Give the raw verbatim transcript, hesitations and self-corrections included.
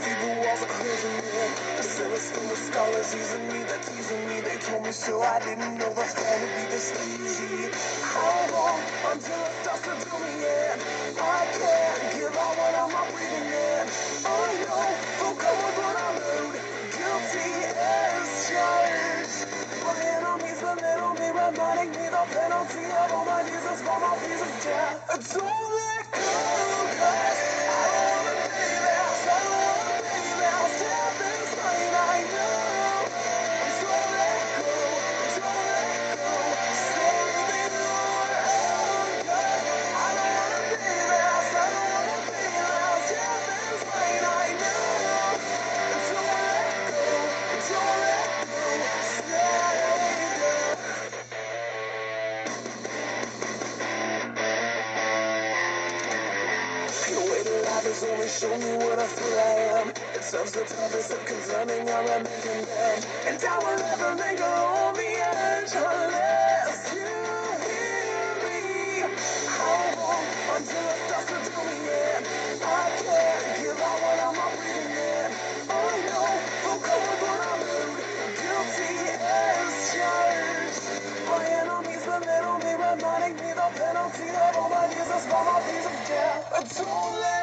the walls are closing in. The ceiling's full of scholars using me, they're teasing me. They told me so, I didn't know the fall would be this easy. How long until it starts to do me in? I can't give out what I'm not breathing in. I know for God what I'm owed, guilty as charged. My enemies belittle me, reminding me the penalty of all my Jesus for my piece of death. Don't let go, 'cause I don't wanna pay this, I don't wanna pay this. Death is mine, I know. Don't let go, don't let go. Save me, Lord, oh God. I don't wanna pay this, I don't wanna pay this. Death is mine, I know. Don't let go, don't let go. Savior. The way that life has only shown me what I feel I am. It serves the purpose of confirming I remain condemned. And I will never linger on the edge unless you hear me. How long until it starts to do me in? I can't give out what I'm not breathing in. I know for God what I'm owed, guilty as charged. My enemies belittle me, reminding me the penalty of all my Jesus for my piece of death. Don't let